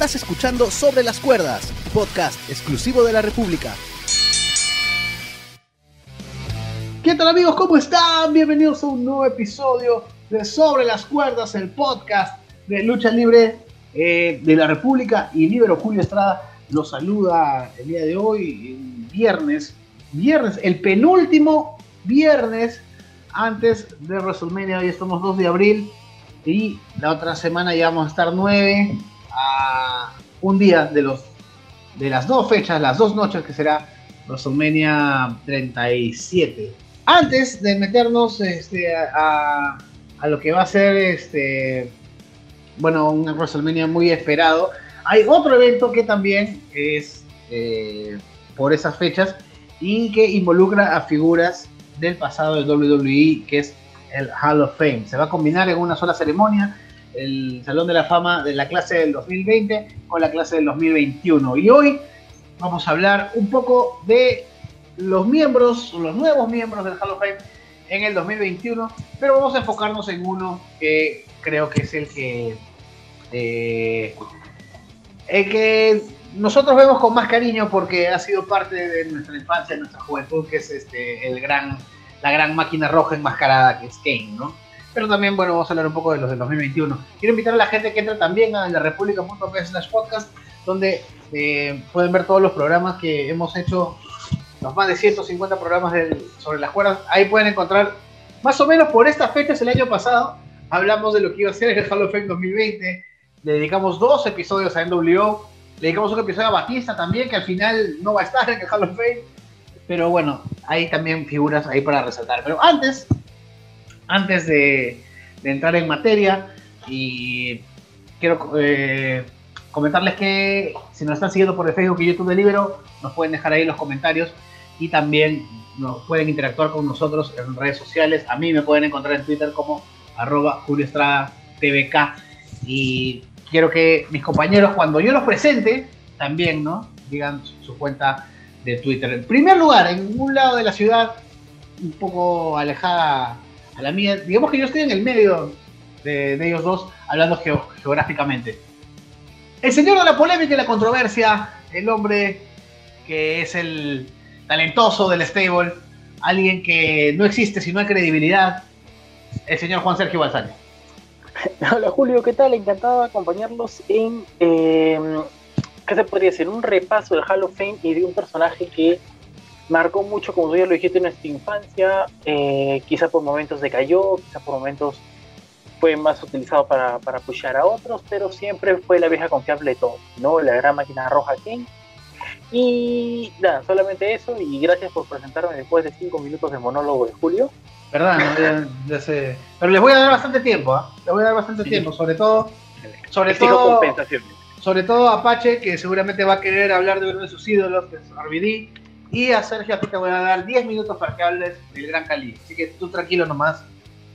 Estás escuchando Sobre las Cuerdas, podcast exclusivo de La República. ¿Qué tal, amigos? ¿Cómo están? Bienvenidos a un nuevo episodio de Sobre las Cuerdas, el podcast de lucha libre de La República. Y Libero Julio Estrada los saluda el día de hoy, viernes, el penúltimo viernes antes de WrestleMania. Hoy estamos 2 de abril y la otra semana ya vamos a estar 9 a un día de las dos fechas, las 2 noches que será WrestleMania 37. Antes de meternos a lo que va a ser un WrestleMania muy esperado, hay otro evento que también es por esas fechas y que involucra a figuras del pasado del WWE, que es el Hall of Fame. Se va a combinar en una sola ceremonia el Salón de la Fama de la clase del 2020 con la clase del 2021. Y hoy vamos a hablar un poco de los nuevos miembros del Hall of Fame en el 2021, pero vamos a enfocarnos en uno que creo que es el que nosotros vemos con más cariño porque ha sido parte de nuestra infancia, de nuestra juventud, que es la gran máquina roja enmascarada que es Kane, ¿no? Pero también, bueno, vamos a hablar un poco de los del 2021. Quiero invitar a la gente que entre también a larepublica.p/podcast, donde pueden ver todos los programas que hemos hecho, los más de 150 programas sobre las cuerdas. Ahí pueden encontrar, más o menos por estas fechas el año pasado, hablamos de lo que iba a ser el Hall of Fame 2020, le dedicamos 2 episodios a NWO, le dedicamos un episodio a Batista también, que al final no va a estar en el Hall of Fame, pero bueno, hay también figuras ahí para resaltar. Pero antes de entrar en materia, y quiero comentarles que si nos están siguiendo por el Facebook y YouTube de Libero, nos pueden dejar ahí los comentarios y también nos pueden interactuar con nosotros en redes sociales. A mí me pueden encontrar en Twitter como @JulioEstradaTVK, y quiero que mis compañeros, cuando yo los presente, también, ¿no?, digan su cuenta de Twitter. En primer lugar, en un lado de la ciudad, un poco alejada a la mía, digamos que yo estoy en el medio de ellos dos, hablando geográficamente. El señor de la polémica y la controversia, el hombre que es el talentoso del stable, alguien que no existe si no hay credibilidad, el señor Juan Sergio Balzani. Hola Julio, ¿qué tal? Encantado de acompañarlos en, ¿qué se podría decir? Un repaso del Hall of Fame y de un personaje que marcó mucho, como tú ya lo dijiste, en nuestra infancia. Quizá por momentos decayó, quizá por momentos fue más utilizado para pushear a otros, pero siempre fue la vieja confiable de todo, ¿no? La gran máquina roja Kane. Y nada, solamente eso, y gracias por presentarme después de 5 minutos de monólogo de Julio. Verdad, no, ya sé. Pero les voy a dar bastante tiempo, ¿eh? Les voy a dar bastante tiempo, sobre todo a Apache, que seguramente va a querer hablar de uno de sus ídolos, que es RVD, y a Sergio, a ti te voy a dar 10 minutos para que hables del Gran Khali. Así que tú tranquilo nomás,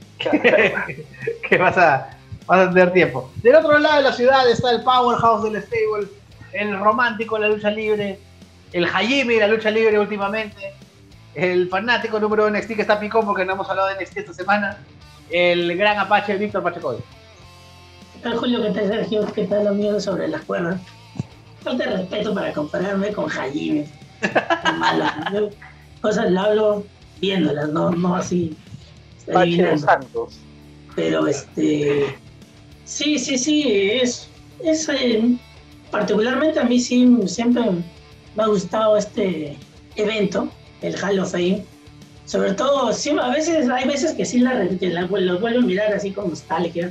que vas a tener tiempo. Del otro lado de la ciudad está el powerhouse del stable, el romántico de la lucha libre, el Jaime de la lucha libre últimamente, el fanático número de NXT que está picón porque no hemos hablado de NXT esta semana, el gran Apache, Víctor Pacheco. ¿Qué tal, Julio? ¿Qué tal, Sergio? ¿Qué tal, amigo sobre las cuerdas? Falta de respeto para compararme con Jaime. Mala. Yo cosas las hablo viéndolas, no así Pache Santos. Pero sí, es particularmente a mí sí siempre me ha gustado este evento, el Hall of Fame. Sobre todo, sí, hay veces que sí los vuelvo a mirar así con nostalgia.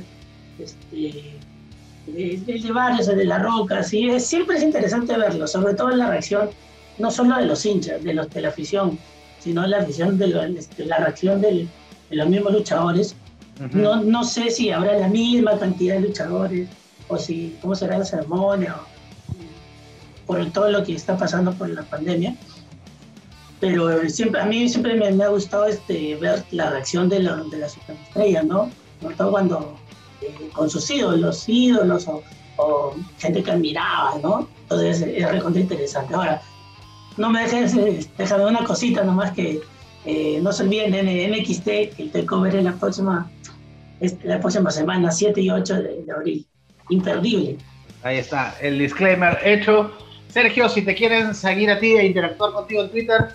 De varios, de La Roca, sí, siempre es interesante verlo, sobre todo en la reacción, no solo de los hinchas, de la afición, sino la afición la reacción de los mismos luchadores. Uh-huh. No sé si habrá la misma cantidad de luchadores, o si cómo será la ceremonia, por todo lo que está pasando por la pandemia. Pero a mí siempre me ha gustado ver la reacción de las superestrellas, ¿no? Sobre todo cuando con sus ídolos o gente que admiraba, ¿no? Entonces es recontra interesante. Ahora, no me déjame una cosita nomás, que no se olviden de NXT, que el takeover es la próxima semana, 7 y 8 de abril. Imperdible. Ahí está, el disclaimer hecho. Sergio, si te quieren seguir a ti e interactuar contigo en Twitter,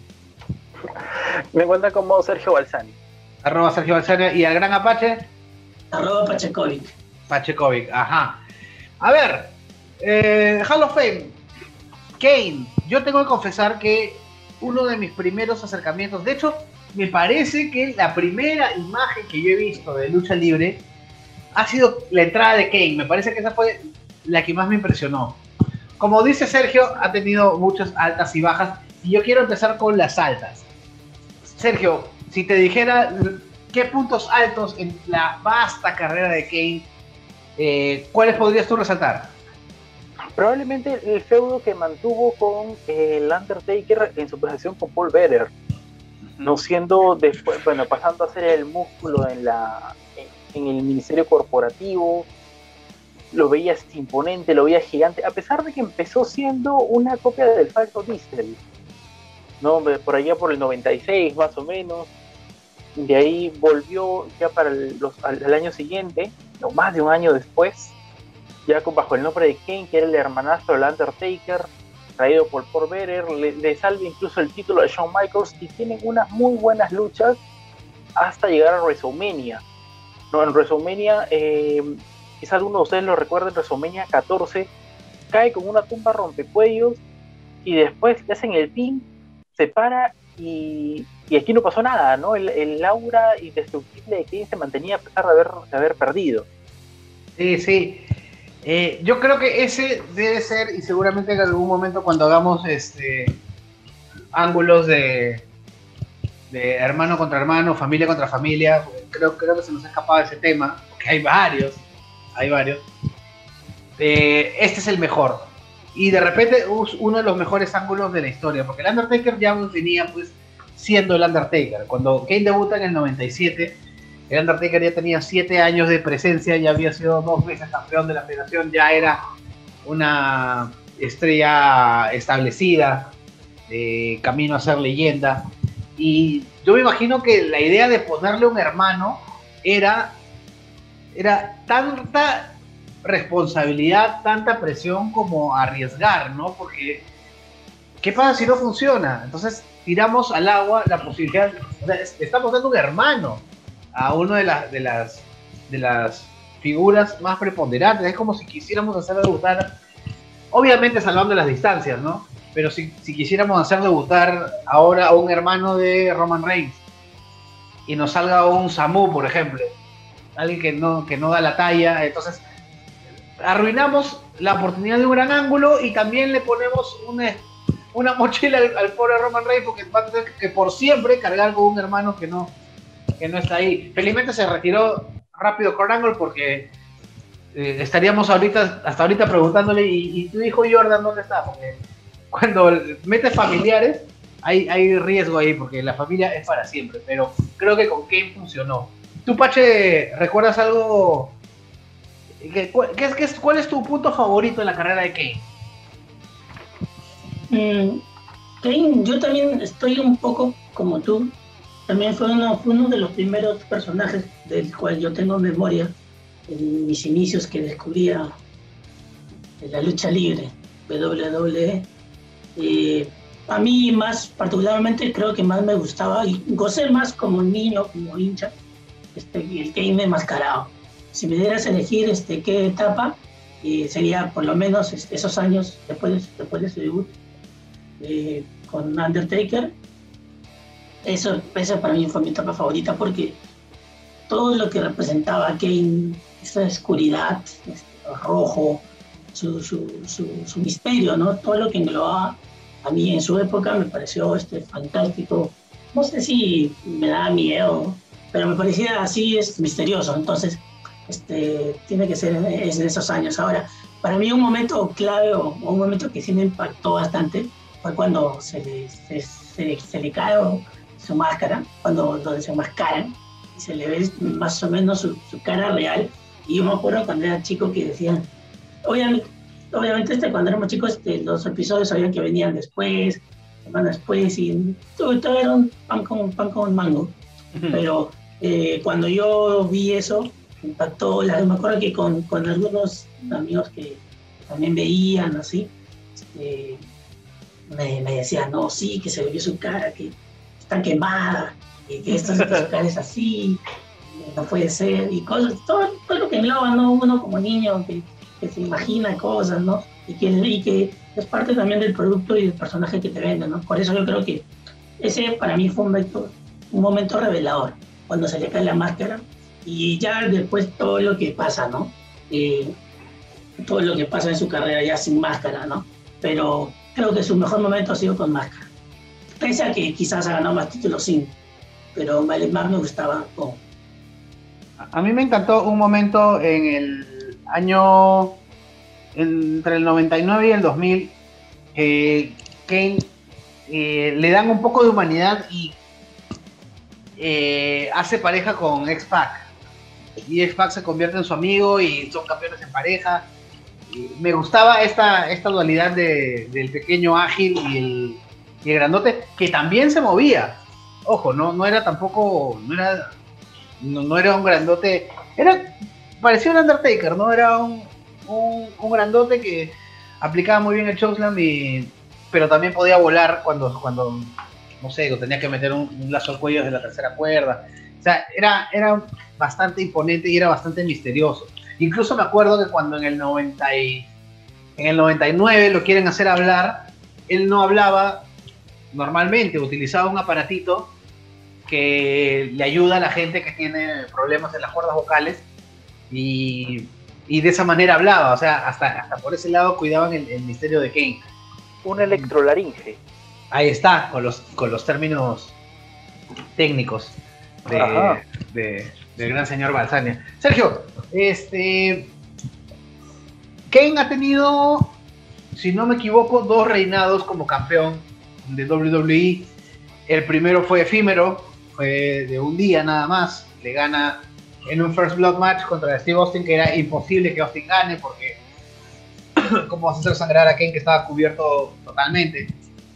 me encuentran como Sergio Balsani. @Sergio Balsani, y al gran Apache, @Pachecovic. Pachecovic, ajá. A ver, Hall of Fame, Kane. Yo tengo que confesar que uno de mis primeros acercamientos, de hecho, me parece que la primera imagen que yo he visto de lucha libre ha sido la entrada de Kane. Me parece que esa fue la que más me impresionó. Como dice Sergio, ha tenido muchas altas y bajas, y yo quiero empezar con las altas. Sergio, si te dijera qué puntos altos en la vasta carrera de Kane, ¿cuáles podrías tú resaltar? Probablemente el feudo que mantuvo con el Undertaker en su presentación con Paul Bearer, no siendo después, bueno, pasando a ser el músculo en el ministerio corporativo. Lo veías imponente, lo veías gigante, a pesar de que empezó siendo una copia del falso Diesel, ¿no? Por allá por el 96 más o menos. De ahí volvió ya para al año siguiente, no, más de un año después, ya bajo el nombre de Kane, que era el hermanastro del Undertaker, traído por Paul Bearer. Le salva incluso el título de Shawn Michaels, y tienen unas muy buenas luchas hasta llegar a WrestleMania. No, en WrestleMania, quizás alguno de ustedes lo recuerden, WrestleMania 14, cae con una tumba rompecuellos y después le hacen el pin, se para y aquí no pasó nada, ¿no? El aura indestructible de Kane se mantenía a pesar de haber perdido. Sí, sí. Yo creo que ese debe ser, y seguramente en algún momento cuando hagamos ángulos de hermano contra hermano, familia contra familia, creo que se nos ha escapado ese tema, porque hay varios. Este es el mejor, y de repente uno de los mejores ángulos de la historia, porque el Undertaker ya venía pues siendo el Undertaker. Cuando Kane debuta en el 97, el Undertaker ya tenía 7 años de presencia, ya había sido 2 veces campeón de la federación, ya era una estrella establecida, camino a ser leyenda. Y yo me imagino que la idea de ponerle un hermano era tanta responsabilidad, tanta presión como arriesgar, ¿no? Porque ¿qué pasa si no funciona? Entonces tiramos al agua la posibilidad, o sea, estamos dando un hermano a una de las figuras más preponderantes. Es como si quisiéramos hacer debutar, obviamente salvando las distancias, ¿no? Pero si quisiéramos hacer debutar ahora a un hermano de Roman Reigns y nos salga un Samu, por ejemplo, alguien que no da la talla, entonces arruinamos la oportunidad de un gran ángulo, y también le ponemos una mochila al pobre Roman Reigns, porque va a tener que por siempre cargar con un hermano que no está ahí. Felizmente se retiró rápido Kurt Angle, porque estaríamos hasta ahorita preguntándole, ¿y tu hijo Jordan dónde está? Porque cuando metes familiares hay riesgo ahí, porque la familia es para siempre. Pero creo que con Kane funcionó. ¿Tú, Pache, recuerdas algo? ¿Cuál es tu punto favorito en la carrera de Kane? Kane, yo también estoy un poco como tú. También fue uno de los primeros personajes del cual yo tengo memoria en mis inicios, que descubría la lucha libre, WWE. A mí más particularmente creo que más me gustaba y gocé más como niño, como hincha, el Kane enmascarado. Si me dieras a elegir qué etapa, sería por lo menos esos años después de su debut con Undertaker. Eso para mí fue mi etapa favorita, porque todo lo que representaba Kane, esa oscuridad, rojo, su misterio, ¿no? Todo lo que englobaba, a mí en su época me pareció fantástico. No sé si me daba miedo, pero me parecía así, misterioso. Entonces, tiene que ser en esos años. Ahora, para mí un momento clave, o un momento que sí me impactó bastante, fue cuando se le cae su máscara, donde se enmascaran, y se le ve más o menos su cara real. Y yo me acuerdo cuando era chico que decían, obviamente cuando éramos chicos, los episodios sabían que venían después, semanas después, y todo era un pan con mango. Pero cuando yo vi eso, impactó. Me acuerdo que con algunos amigos que también veían, así, me decían, no, sí, que se le vio su cara, que está quemada, que esto su cara es así, no puede ser, y cosas, todo lo que engloba, ¿no? Uno como niño que se imagina cosas, ¿no? Y que es parte también del producto y del personaje que te venden, ¿no? Por eso yo creo que ese para mí fue un momento revelador, cuando se le cae la máscara, y ya después todo lo que pasa, ¿no? Todo lo que pasa en su carrera ya sin máscara, ¿no? Pero creo que su mejor momento ha sido con máscara. Pese a que quizás ha ganado más títulos sin, pero más me gustaba con. A mí me encantó un momento en el año entre el 99 y el 2000 que Kane le dan un poco de humanidad y hace pareja con X-Pac. Y X-Pac se convierte en su amigo y son campeones en pareja. Me gustaba esta dualidad del pequeño ágil y el grandote, que también se movía. Ojo, no era tampoco, no era un grandote, parecía un Undertaker, ¿no? Era un grandote que aplicaba muy bien el chokeslam, pero también podía volar cuando no sé, tenía que meter un lazo al cuello desde la tercera cuerda. O sea, era bastante imponente y era bastante misterioso. Incluso me acuerdo que cuando en el 99 lo quieren hacer hablar, él no hablaba normalmente, utilizaba un aparatito que le ayuda a la gente que tiene problemas en las cuerdas vocales y de esa manera hablaba. O sea, hasta por ese lado cuidaban el misterio de Kane. Un electrolaringe. Ahí está, con los términos técnicos del gran señor Balsania. Sergio, Kane ha tenido, si no me equivoco, 2 reinados como campeón de WWE. El primero fue efímero, fue de un día nada más. Le gana en un First Blood match contra Steve Austin, que era imposible que Austin gane porque ¿cómo vas a hacer sangrar a Kane que estaba cubierto totalmente?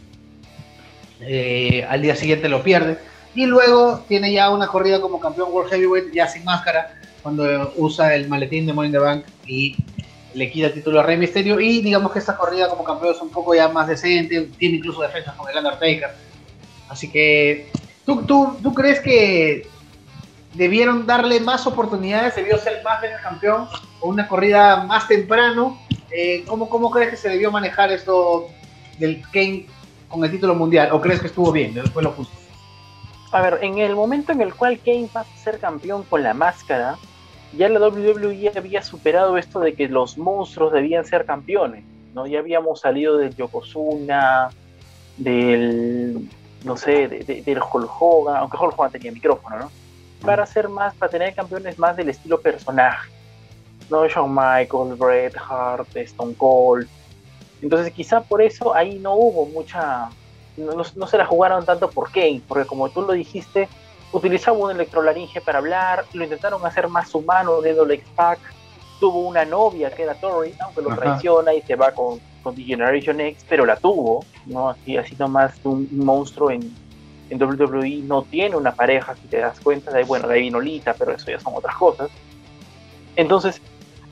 Al día siguiente lo pierde. Y luego tiene ya una corrida como campeón World Heavyweight, ya sin máscara, cuando usa el maletín de Money in the Bank y le quita el título a Rey Mysterio. Y digamos que esta corrida como campeón es un poco ya más decente, tiene incluso defensas con el Undertaker. Así que, ¿tú crees que debieron darle más oportunidades? ¿Debió ser más veces campeón? ¿O una corrida más temprano? ¿Cómo crees que se debió manejar esto del Kane con el título mundial? ¿O crees que estuvo bien? Después lo justo. A ver, en el momento en el cual Kane pasa a ser campeón con la máscara, ya la WWE había superado esto de que los monstruos debían ser campeones, ¿no? Ya habíamos salido del Yokozuna, del, no sé, del Hulk Hogan, aunque Hulk Hogan tenía micrófono, ¿no? Para tener campeones más del estilo personaje, ¿no? Shawn Michaels, Bret Hart, Stone Cold. Entonces quizá por eso ahí no hubo mucha... No se la jugaron tanto por Kane, porque como tú lo dijiste, utilizaba un electrolaringe para hablar, lo intentaron hacer más humano, dándole X-Pac, tuvo una novia que era Tori, aunque lo traiciona y se va con The Generation X, pero la tuvo, ¿no? Así nomás un monstruo en WWE no tiene una pareja, si te das cuenta, de ahí vino Lita, pero eso ya son otras cosas. Entonces,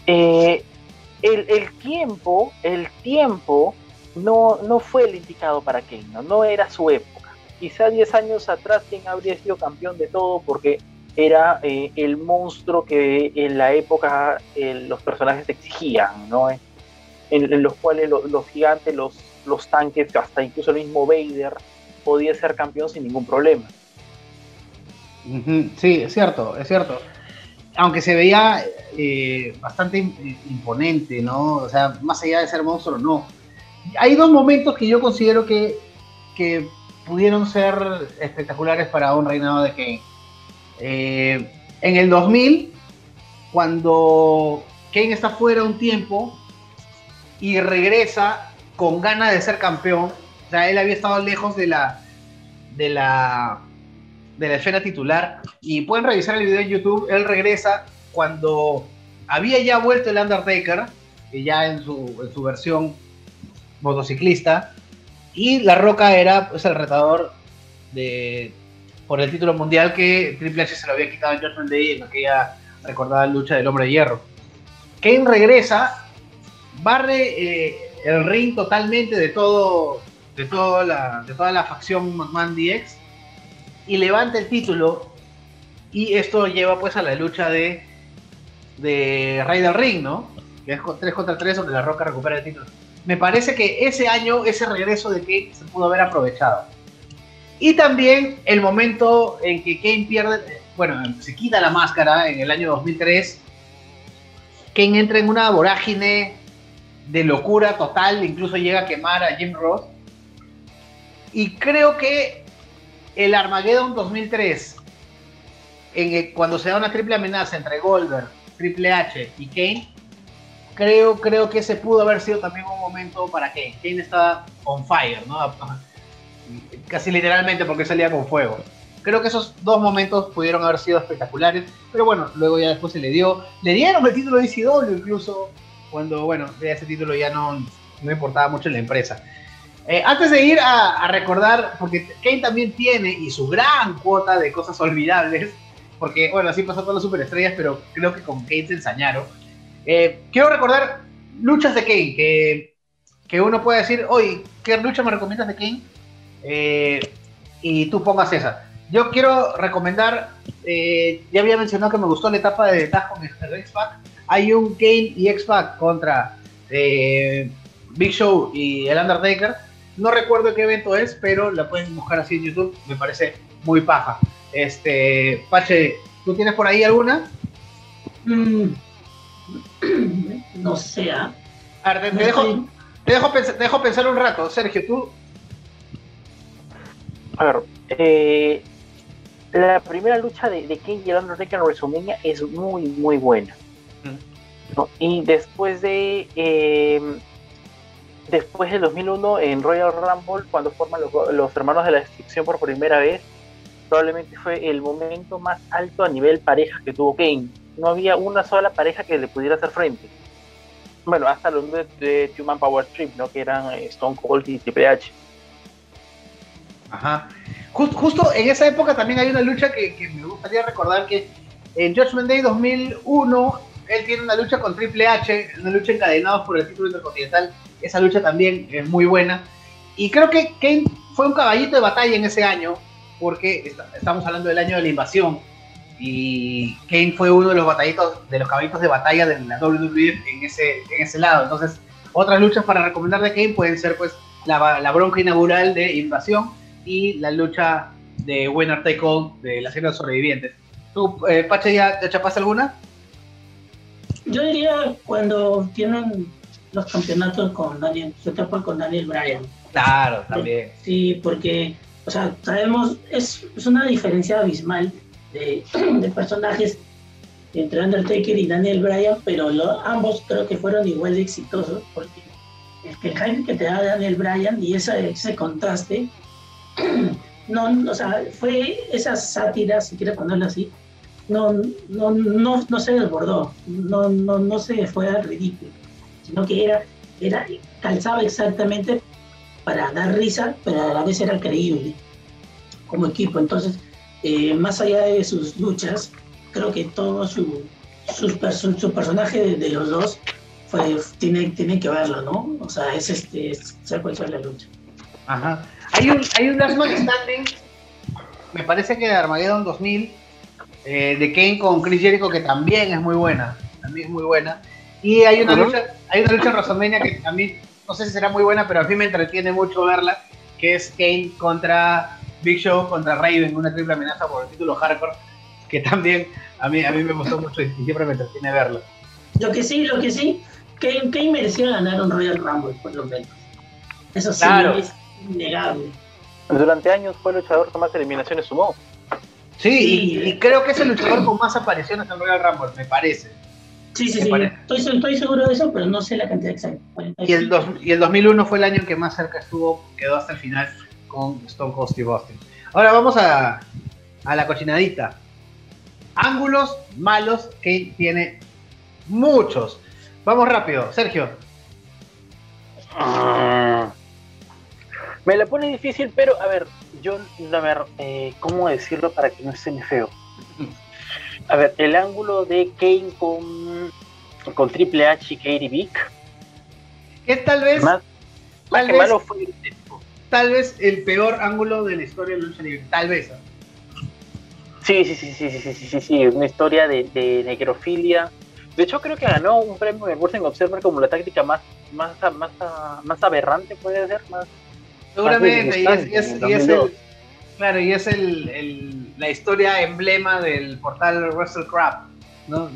el tiempo no fue el indicado para Kane, no era su época. Quizá 10 años atrás Kane habría sido campeón de todo porque era el monstruo que en la época los personajes exigían, ¿no? En los cuales los gigantes, los tanques, hasta incluso el mismo Vader podía ser campeón sin ningún problema. Sí, es cierto. Aunque se veía bastante imponente, ¿no? O sea, más allá de ser monstruo, no. Hay 2 momentos que yo considero que pudieron ser espectaculares para un reinado de Kane. En el 2000, cuando Kane está fuera un tiempo y regresa con ganas de ser campeón. O sea, él había estado lejos de la esfera titular. Y pueden revisar el video en YouTube. Él regresa cuando había ya vuelto el Undertaker, ya en su versión motociclista, y La Roca era pues el retador por el título mundial que Triple H se lo había quitado en Judgment Day en aquella recordada lucha del Hombre de Hierro. Kane regresa barre el ring totalmente de toda la facción McMahon DX y levanta el título, y esto lleva pues a la lucha de Rey del Ring, ¿no? Que es 3 contra 3 donde La Roca recupera el título. Me parece que ese año, ese regreso de Kane se pudo haber aprovechado. Y también el momento en que Kane pierde, se quita la máscara en el año 2003. Kane entra en una vorágine de locura total, incluso llega a quemar a Jim Ross. Y creo que el Armageddon 2003, cuando se da una triple amenaza entre Goldberg, Triple H y Kane, creo que ese pudo haber sido también un momento para Kane. Kane estaba on fire, ¿no? Casi literalmente, porque salía con fuego. Creo que esos dos momentos pudieron haber sido espectaculares, pero bueno, luego ya después le dieron el título de ECW incluso, cuando, ya ese título ya no importaba mucho en la empresa. Antes de ir a recordar, porque Kane también tiene, y su gran cuota de cosas olvidables, porque, así pasó con las superestrellas, pero creo que con Kane se ensañaron. Quiero recordar luchas de Kane, que uno puede decir, oye, ¿qué lucha me recomiendas de Kane? Y tú pongas esa. Yo quiero recomendar, ya había mencionado que me gustó la etapa de tag con el X-Pac. Hay un Kane y X-Pac contra Big Show y el Undertaker. No recuerdo qué evento es, pero la pueden buscar así en YouTube. Me parece muy paja. Pache, ¿tú tienes por ahí alguna? No sé. A ver, te dejo pensar un rato. Sergio, ¿tú? A ver, la primera lucha de Kane y el Undertaker en WrestleMania es muy, muy buena, ¿no? Y después del 2001 en Royal Rumble, cuando forman los hermanos de la destrucción por primera vez, probablemente fue el momento más alto a nivel pareja que tuvo Kane. No había una sola pareja que le pudiera hacer frente. Bueno, hasta los de Two Man Power Trip, ¿no? Que eran Stone Cold y Triple H. Ajá. Justo en esa época también hay una lucha que me gustaría recordar, que en Judgment Day 2001 él tiene una lucha con Triple H, una lucha encadenados por el título intercontinental. Esa lucha también es muy buena. Y creo que Kane fue un caballito de batalla en ese año, porque estamos hablando del año de la invasión. Y Kane fue uno de los caballitos de batalla de la WWE en ese lado. Entonces, otras luchas para recomendar de Kane pueden ser pues la bronca inaugural de Invasión y la lucha de Winner Take All de la serie de los sobrevivientes. ¿Tú, Pache, ya te chapaste alguna? Yo diría cuando tienen los campeonatos con Daniel Bryan. Claro, también. Sí, porque, sabemos, es una diferencia abismal de personajes entre Undertaker y Daniel Bryan, pero ambos creo que fueron igual de exitosos, porque el hype que te da Daniel Bryan y ese contraste, fue esa sátira, si quieres ponerlo así, no se desbordó, no se fue al ridículo, sino que calzaba exactamente para dar risa, pero a la vez era creíble como equipo. Entonces, más allá de sus luchas, creo que todo su personaje de los dos tiene que verlo, ¿no? Sea cual sea la lucha. Ajá. Hay un Last Man Standing, me parece que de Armageddon 2000, de Kane con Chris Jericho, que también es muy buena. Y hay una lucha en WrestleMania que a mí, no sé si será muy buena, pero a mí me entretiene mucho verla, que es Kane contra Big Show contra Raven, una triple amenaza por el título Hardcore, que también a mí me gustó mucho y siempre me entretiene verlo. Lo que sí, Kane merecía ganar un Royal Rumble, por lo menos. Eso sí, claro. Es innegable. Durante años fue el luchador que más eliminaciones sumó. Sí, y creo que es el luchador con más apariciones en Royal Rumble, me parece. Sí. Estoy seguro de eso, pero no sé la cantidad exacta. Y el 2001 fue el año en que más cerca quedó hasta el final con Stone Cold Steve Austin. Ahora vamos a la cochinadita. Ángulos malos que tiene muchos. Vamos rápido, Sergio. Me la pone difícil, pero a ver, ¿cómo decirlo para que no esté feo? A ver, el ángulo de Kane con Triple H y Katie Vick Que tal vez, Más que malo fue grotesco. tal vez el peor ángulo de la historia de la lucha libre, tal vez. Sí, una historia de necrofilia. De hecho, creo que ganó un premio en Wrestling Observer como la táctica más aberrante, puede ser, más. Seguramente, más y es la historia emblema del portal WrestleCrap, ¿no?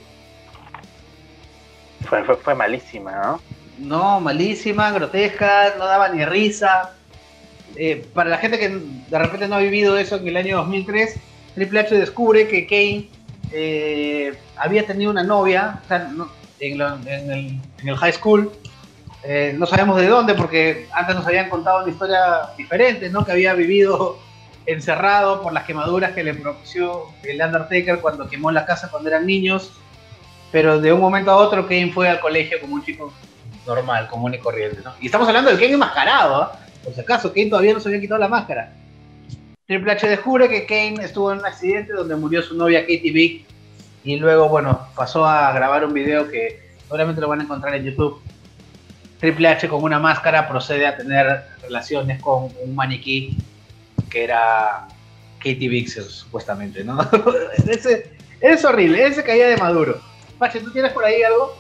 Fue malísima, ¿no? No, malísima, grotesca, no daba ni risa. Para la gente que de repente no ha vivido eso en el año 2003, Triple H descubre que Kane había tenido una novia, o sea, en el high school. No sabemos de dónde, porque antes nos habían contado una historia diferente, ¿no? Que había vivido encerrado por las quemaduras que le propició el Undertaker cuando quemó la casa cuando eran niños. Pero de un momento a otro Kane fue al colegio como un chico normal, común y corriente, ¿no? Y estamos hablando del Kane enmascarado, ¿eh? Por si acaso, Kane todavía no se había quitado la máscara. Triple H descubre que Kane estuvo en un accidente donde murió su novia Katie Vick, y luego, bueno, pasó a grabar un video que seguramente lo van a encontrar en YouTube. Triple H con una máscara procede a tener relaciones con un maniquí que era Katie Vick, supuestamente, ¿no? Es horrible, ese caía de maduro. Pache, ¿tú tienes por ahí algo?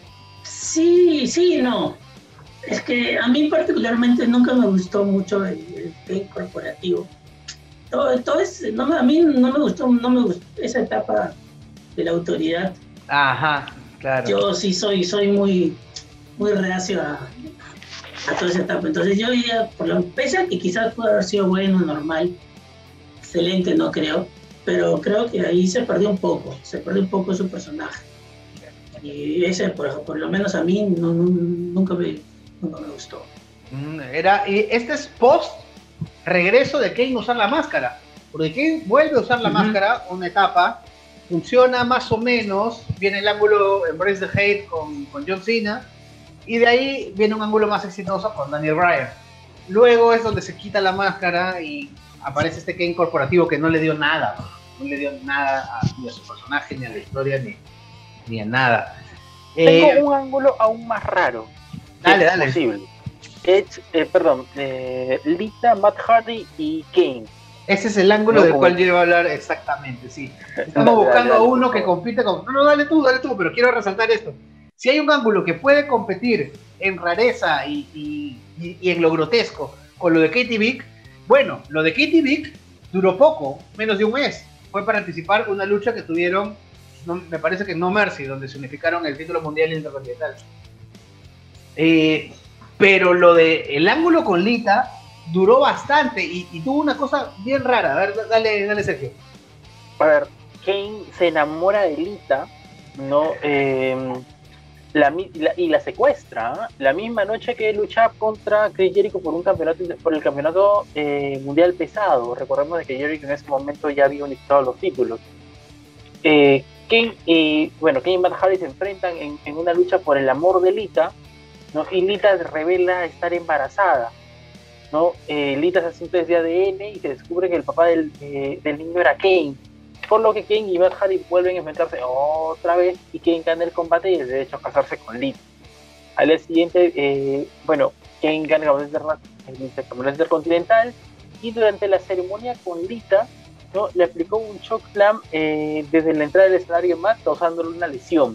Sí, no. Es que a mí particularmente nunca me gustó mucho el Kane corporativo. A mí no me gustó esa etapa de la autoridad. Ajá, claro. Yo sí soy muy reacio a toda esa etapa. Entonces yo diría, pese a que quizás pudo haber sido bueno, normal, excelente, no creo, pero creo que ahí se perdió un poco su personaje. Y ese, por lo menos a mí, nunca me gustó. Y este es post regreso de Kane a usar la máscara, porque Kane vuelve a usar la máscara, una etapa, funciona más o menos, viene el ángulo Embrace the Hate con John Cena, y de ahí viene un ángulo más exitoso con Daniel Bryan. Luego es donde se quita la máscara y aparece este Kane corporativo que no le dio nada, ni a su personaje, ni a la historia, ni a nada. Tengo un ángulo aún más raro. Dale. Posible. Lita, Matt Hardy y Kane. Ese es el ángulo del cual yo iba a hablar exactamente, sí. Estamos buscando a uno que compite con... No, dale tú, pero quiero resaltar esto. Si hay un ángulo que puede competir en rareza y en lo grotesco con lo de Katie Vick, bueno, lo de Katie Vick duró poco, menos de un mes. Fue para anticipar una lucha que tuvieron, me parece que No Mercy, donde se unificaron el título mundial intercontinental. Pero lo de el ángulo con Lita duró bastante y tuvo una cosa bien rara. A ver, dale Sergio. A ver, Kane se enamora de Lita, ¿no? Y la secuestra, ¿eh? La misma noche que luchaba contra Chris Jericho por el campeonato mundial pesado. Recordemos de que Jericho en ese momento ya había unificado los títulos. Kane y Matt Hardy se enfrentan en una lucha por el amor de Lita, ¿no? Y Lita revela estar embarazada, ¿no? Lita se hace un test de ADN y se descubre que el papá del niño era Kane, por lo que Kane y Matt Hardy vuelven a enfrentarse otra vez y Kane gana el combate y el derecho a casarse con Lita. Al día siguiente, Kane gana el campeonato intercontinental y durante la ceremonia con Lita, ¿no? Le aplicó un choke slam desde la entrada del escenario de Matt, causándole una lesión.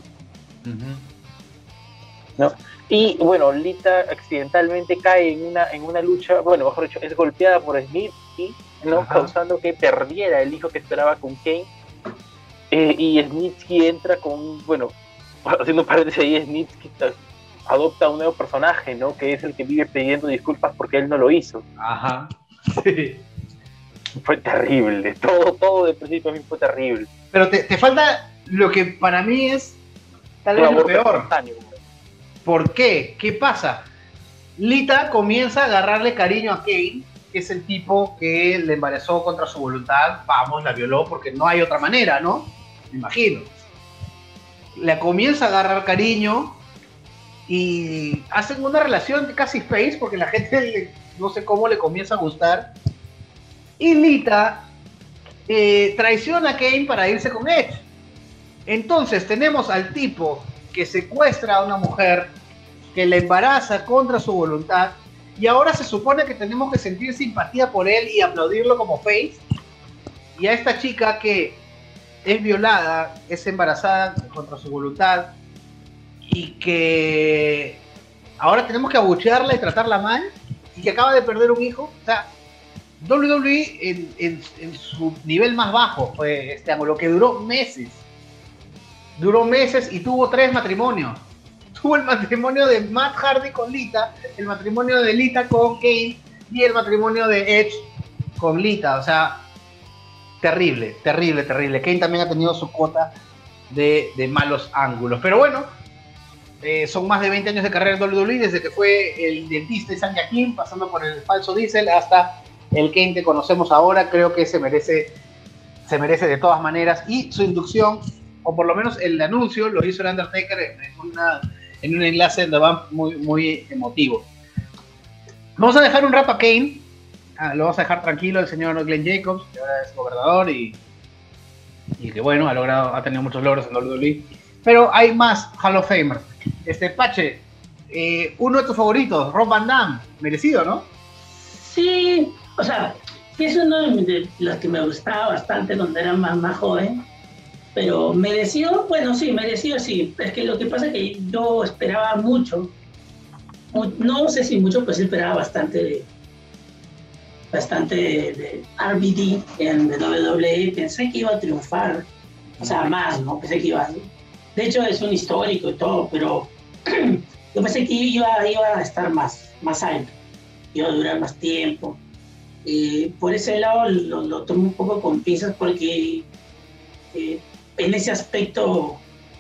¿No? Y bueno, Lita accidentalmente cae en una lucha, bueno, mejor dicho, es golpeada por Snitsky, ¿no? Causando que perdiera el hijo que esperaba con Kane. Y Snitsky entra haciendo un paréntesis ahí, Snitsky adopta un nuevo personaje, ¿no? Que es el que vive pidiendo disculpas porque él no lo hizo. Ajá. Sí. Fue terrible, todo de principio a mí fue terrible. Pero te falta lo que para mí es tal vez lo peor. ¿Por qué? ¿Qué pasa? Lita comienza a agarrarle cariño a Kane, que es el tipo que le embarazó contra su voluntad, la violó porque no hay otra manera, ¿no? Me imagino. Le comienza a agarrar cariño y hacen una relación casi face porque la gente no sé cómo le comienza a gustar. Y Lita traiciona a Kane para irse con Edge. Entonces tenemos al tipo que secuestra a una mujer que la embaraza contra su voluntad, y ahora se supone que tenemos que sentir simpatía por él y aplaudirlo como face, y a esta chica que es violada, es embarazada contra su voluntad, y que ahora tenemos que abuchearla y tratarla mal, y que acaba de perder un hijo. O sea, WWE en su nivel más bajo fue este ángulo, que duró meses y tuvo 3 matrimonios. Tuvo el matrimonio de Matt Hardy con Lita, el matrimonio de Lita con Kane y el matrimonio de Edge con Lita. O sea, terrible. Kane también ha tenido su cuota de malos ángulos. Pero bueno, son más de 20 años de carrera en WWE, desde que fue el dentista de Sanja Kim, pasando por el falso Diesel hasta el Kane que conocemos ahora. Creo que se merece de todas maneras, y su inducción, o por lo menos el anuncio, lo hizo el Undertaker en un enlace de Bump muy emotivo. Vamos a dejar un rato a Kane, lo vamos a dejar tranquilo el señor Glenn Jacobs, que ahora es gobernador y que bueno, ha tenido muchos logros en WWE, pero hay más Hall of Famer. Pache, uno de tus favoritos, Rob Van Dam, merecido, ¿no? Sí, o sea, es uno de los que me gustaba bastante cuando era más joven, pero merecido, bueno, sí, merecido sí. Es que lo que pasa es que yo esperaba mucho, no sé si mucho, pues esperaba bastante de RVD en WWE. Pensé que iba a triunfar, o sea, más, ¿no? Pensé que iba. De hecho, es un histórico y todo, pero yo pensé que iba a estar más alto, iba a durar más tiempo. Por ese lado lo tomo un poco con pinzas, porque en ese aspecto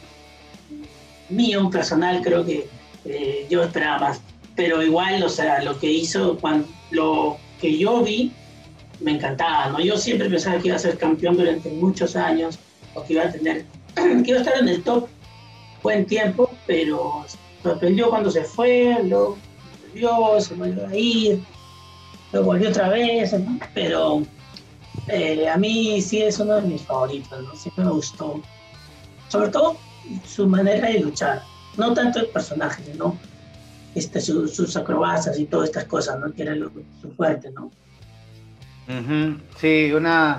mío, personal, creo que yo esperaba más. Pero igual, o sea, lo que hizo, lo que yo vi, me encantaba, ¿no? Yo siempre pensaba que iba a ser campeón durante muchos años, o que iba a estar en el top buen tiempo, pero sorprendió cuando se fue, luego se volvió a ir, luego volvió otra vez, ¿no? Pero a mí sí es uno de mis favoritos, ¿no? Siempre me gustó, sobre todo su manera de luchar, no tanto el personaje, ¿no? Sus acrobacias y todas estas cosas, ¿no? Que era su fuerte, ¿no? Sí, una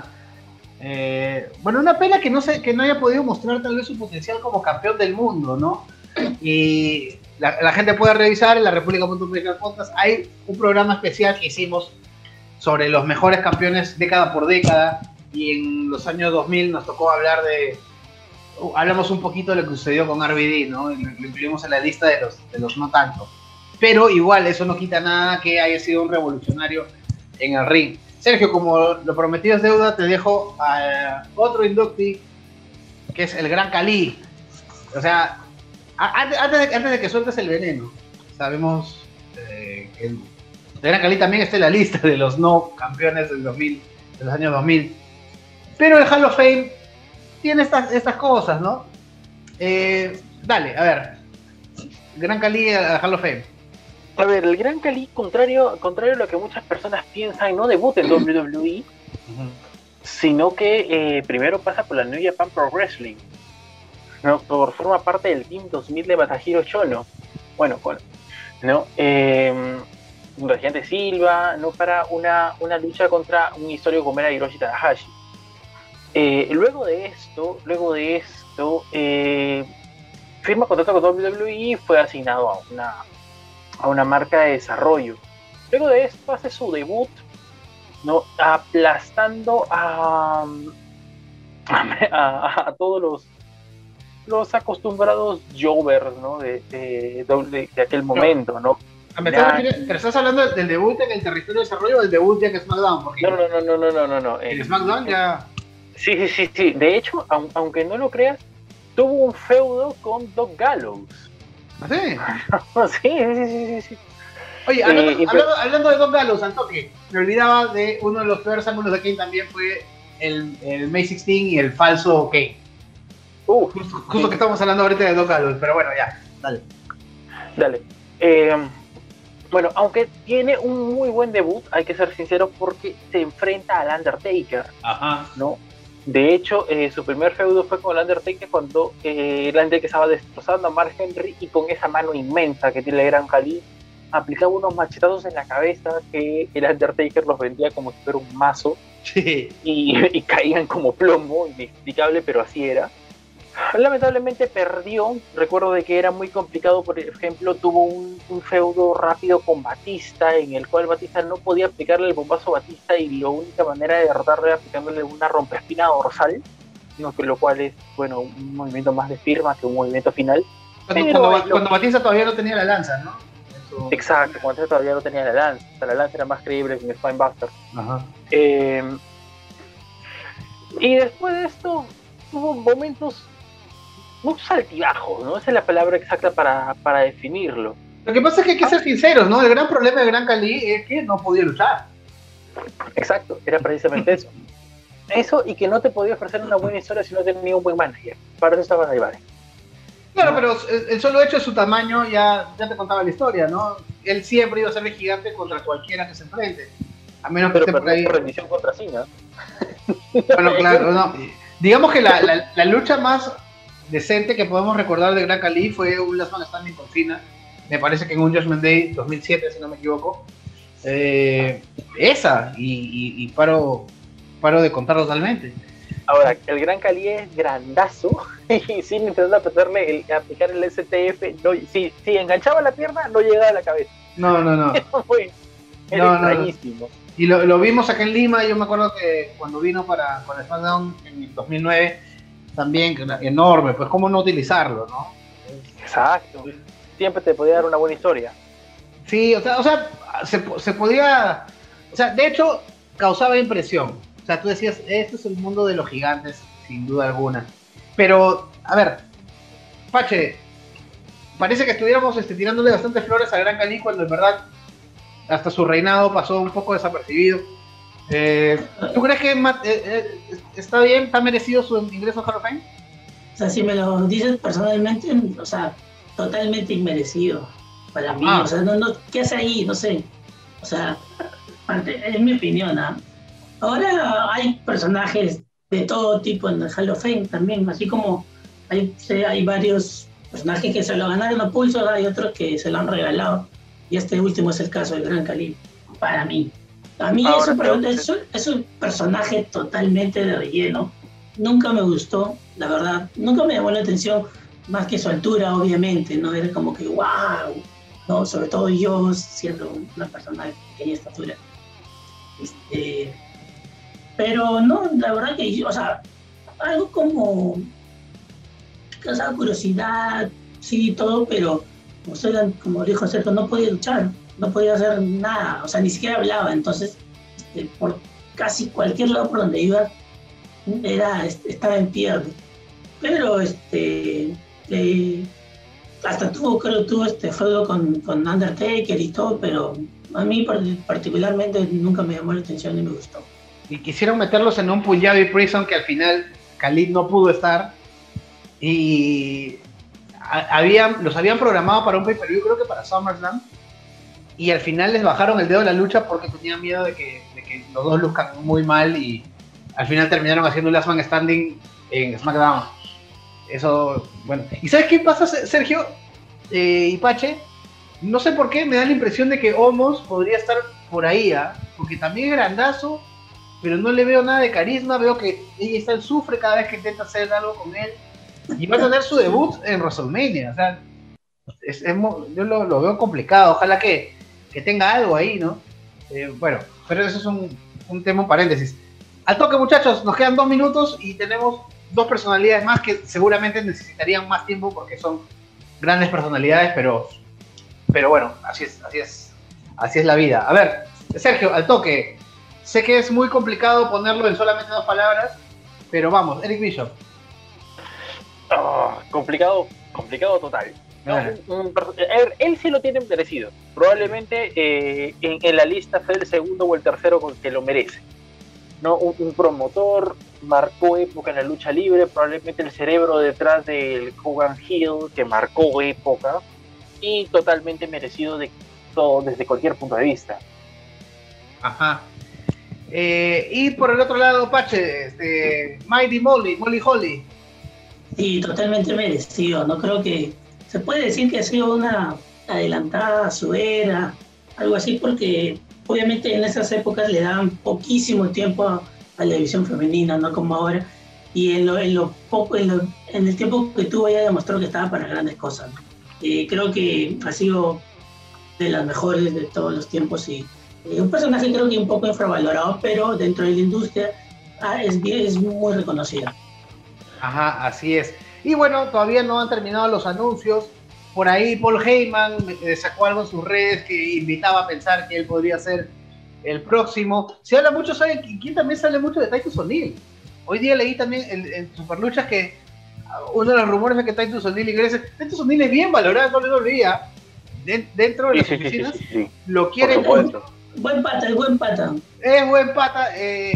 pena que no haya podido mostrar tal vez su potencial como campeón del mundo, ¿no? Y la gente puede revisar en la República.com Podcast. Hay un programa especial que hicimos sobre los mejores campeones década por década, y en los años 2000 nos tocó hablamos un poquito de lo que sucedió con RVD, ¿no? Lo incluimos en la lista de los no tanto. Pero igual, eso no quita nada que haya sido un revolucionario en el ring. Sergio, como lo prometido es deuda, te dejo a otro inductee, que es el Gran Khali. O sea, antes de que sueltes el veneno, sabemos que el Gran Khali también está en la lista de los no campeones de los años 2000. Pero el Hall of Fame tiene estas cosas, ¿no? Dale, a ver. Gran Khali al Hall of Fame. A ver, el Gran Khali, contrario a lo que muchas personas piensan, no debuta en WWE, sino que primero pasa por la New Japan Pro Wrestling, ¿no? Forma parte del Team 2000 de Masahiro Chono. Bueno, ¿no? Regente Silva, ¿no? Para una lucha contra un histórico como era Hiroshi Tanahashi. Luego de esto, firma contrato con WWE y fue asignado a una marca de desarrollo. Luego de esto hace su debut, ¿no? Aplastando a todos los acostumbrados jovers, ¿no? de aquel momento, ¿no? ¿Pero estás hablando del debut en el territorio de desarrollo o del debut ya que SmackDown? Porque No. El SmackDown ya... Sí. De hecho, aunque no lo creas, tuvo un feudo con Doc Gallows. ¿Ah, sí? Sí. Oye, hablando de Doc Gallows, al toque, me olvidaba de uno de los peores ángulos de Kane. También fue el May 16 y el falso Kane. Justo que estamos hablando ahorita de Doc Gallows, pero bueno, ya, dale. Bueno, aunque tiene un muy buen debut, hay que ser sincero, porque se enfrenta al Undertaker. Ajá. ¿No? De hecho, su primer feudo fue con el Undertaker cuando el Undertaker estaba destrozando a Mark Henry y con esa mano inmensa que tiene el Gran Khali aplicaba unos machetazos en la cabeza que el Undertaker los vendía como si fuera un mazo. Sí. Y caían como plomo, inexplicable, pero así era. Lamentablemente perdió. Recuerdo de que era muy complicado. Por ejemplo, tuvo un feudo rápido con Batista, en el cual Batista no podía aplicarle el bombazo a Batista y la única manera de derrotarlo era aplicándole una rompespina dorsal, ¿no? Lo cual es, bueno, un movimiento más de firma que un movimiento final. Cuando Batista todavía no tenía la lanza, ¿no? Eso... Exacto, cuando Batista todavía no tenía la lanza. O sea, la lanza era más creíble que en Spinebuster. Ajá. Y después de esto tuvo momentos muchos altibajos, ¿no? Esa es la palabra exacta para definirlo. Lo que pasa es que hay que ser sinceros, ¿no? El gran problema de Gran Khali es que no podía luchar. Exacto, era precisamente eso. Eso y que no te podía ofrecer una buena historia si no tenía un buen manager. Para eso estaban ahí, vale. Claro, pero el solo hecho de su tamaño ya te contaba la historia, ¿no? Él siempre iba a ser el gigante contra cualquiera que se enfrente. A menos que esté por ahí. Por rendición contra Cena. Bueno, claro, no. Digamos que la lucha más decente que podemos recordar de Gran Khali fue un Last Man Standing con Cena. Me parece que en un Judgment Day 2007, si no me equivoco. Esa, y paro de contar totalmente. Ahora, el Gran Khali es grandazo y sin intentar aplicar el STF, no, si enganchaba la pierna, no llegaba a la cabeza. No. Era extrañísimo. Y lo vimos acá en Lima. Yo me acuerdo que cuando vino con el SmackDown en el 2009, también enorme, pues cómo no utilizarlo, ¿no? Exacto. Siempre te podía dar una buena historia. Sí, o sea, se podía, o sea, de hecho, causaba impresión. O sea, tú decías, este es el mundo de los gigantes, sin duda alguna. Pero, a ver, Pache, parece que estuviéramos tirándole bastantes flores a Gran Khali cuando en verdad hasta su reinado pasó un poco desapercibido. ¿Tú crees que está bien, está merecido su ingreso a Hall of Fame? O sea, si me lo dices personalmente, o sea, totalmente inmerecido para mí. O sea, no, ¿qué hace ahí? No sé. O sea, es mi opinión, ¿ah? Ahora hay personajes de todo tipo en el Hall of Fame también, así como hay varios personajes que se lo ganaron a pulso, hay otros que se lo han regalado. Y este último es el caso del Gran Khali, para mí. A mí es un personaje totalmente de relleno. Nunca me gustó, la verdad. Nunca me llamó la atención, más que su altura, obviamente. No era como que, wow, ¿no? Sobre todo yo, siendo una persona de pequeña estatura. Pero no, la verdad que yo, o sea, algo como curiosidad, sí, todo, pero como dijo Sergio, no podía luchar, no podía hacer nada, o sea, ni siquiera hablaba. Entonces, por casi cualquier lado por donde iba, estaba en pierde. Pero hasta tuvo feudo con Undertaker y todo, pero a mí particularmente nunca me llamó la atención ni me gustó. Y quisieron meterlos en un Punjabi Prison que al final Khalid no pudo estar, y los habían programado para un pay-per-view, creo que para SummerSlam, y al final les bajaron el dedo de la lucha porque tenían miedo de que los dos luzcan muy mal, y al final terminaron haciendo un Last Man Standing en SmackDown. Eso, bueno. ¿Y sabes qué pasa, Sergio y Pache? No sé por qué me da la impresión de que Omos podría estar por ahí, porque también es grandazo, pero no le veo nada de carisma. Veo que AJ sufre cada vez que intenta hacer algo con él, y va a tener su debut en WrestleMania. O sea, yo lo veo complicado. Ojalá que tenga algo ahí, ¿no? Bueno, pero eso es un tema, un paréntesis. Al toque, muchachos, nos quedan 2 minutos y tenemos 2 personalidades más que seguramente necesitarían más tiempo porque son grandes personalidades, pero bueno, así es la vida. A ver, Sergio, al toque. Sé que es muy complicado ponerlo en solamente 2 palabras, pero vamos, Eric Bishop. Complicado total. No, él sí lo tiene merecido. Probablemente en la lista fue el segundo o el tercero que lo merece. ¿No? Un promotor, marcó época en la lucha libre, probablemente el cerebro detrás del Hogan Hill, que marcó época, y totalmente merecido de todo desde cualquier punto de vista. Ajá. Y por el otro lado, Pache, Mighty Molly Holly. Sí, totalmente merecido. No creo que se puede decir que ha sido una adelantada a su era, algo así, porque obviamente en esas épocas le daban poquísimo tiempo a la división femenina, no como ahora. Y en el tiempo que tuvo ella demostró que estaba para grandes cosas, ¿no? Creo que ha sido de las mejores de todos los tiempos y un personaje creo que un poco infravalorado, pero dentro de la industria es muy reconocida. Ajá, así es. Y bueno, todavía no han terminado los anuncios. Por ahí Paul Heyman sacó algo en sus redes que invitaba a pensar que él podría ser el próximo. Se habla mucho, ¿saben quién también sale mucho? De Titus O'Neil. Hoy día leí también en Superluchas que uno de los rumores es que Titus O'Neil ingrese. Titus O'Neil es bien valorado en WWE. Dentro de las oficinas lo quieren. Buen pata, es buen pata. Es buen pata,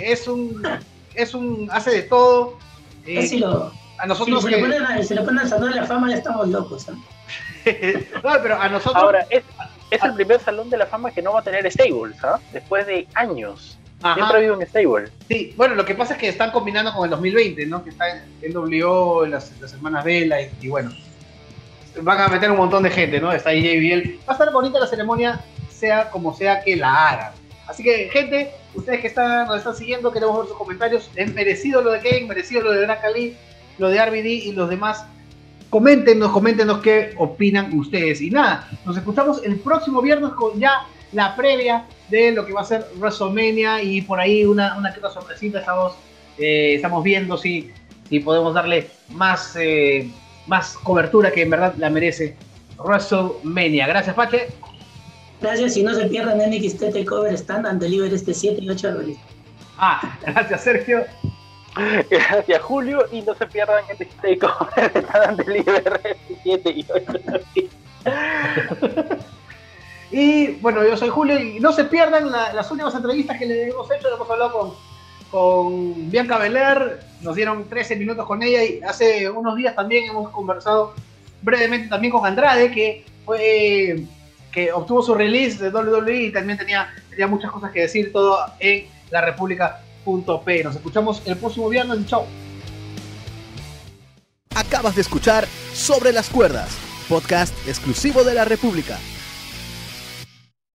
hace de todo. A nosotros si le ponen al Salón de la Fama ya estamos locos, ¿eh? No, pero a nosotros... Ahora, es el primer Salón de la Fama que no va a tener stables, ¿ah? Después de años. Ajá. Siempre ha habido un stable. Sí, bueno, lo que pasa es que están combinando con el 2020, ¿no? Que está en NWO, en las hermanas Vela y bueno, van a meter un montón de gente, ¿no? Está ahí JBL. Va a estar bonita la ceremonia, sea como sea que la hagan. Así que, gente, ustedes que nos están siguiendo, queremos ver sus comentarios. Es merecido lo de Kane, merecido lo de Gran Khali, lo de RVD y los demás. Coméntenos qué opinan ustedes. Y nada, nos escuchamos el próximo viernes con ya la previa de lo que va a ser WrestleMania y por ahí una que otra sorpresita. Estamos viendo si podemos darle más cobertura que en verdad la merece WrestleMania. Gracias, Pache. Gracias, y no se pierdan NXT TakeOver Stand and Deliver 7 y 8 de abril. Gracias, Sergio. Gracias, Julio, y no se pierdan NXT TakeOver Stand and Deliver 7 y 8 de abril. Y bueno, yo soy Julio y no se pierdan las últimas entrevistas que le hemos hecho. Hemos hablado con Bianca Belair, nos dieron 13 minutos con ella y hace unos días también hemos conversado brevemente también con Andrade, que obtuvo su release de WWE y también tenía muchas cosas que decir, todo en larepublica.p. Nos escuchamos el próximo viernes. Chao. Acabas de escuchar Sobre las Cuerdas, podcast exclusivo de La República.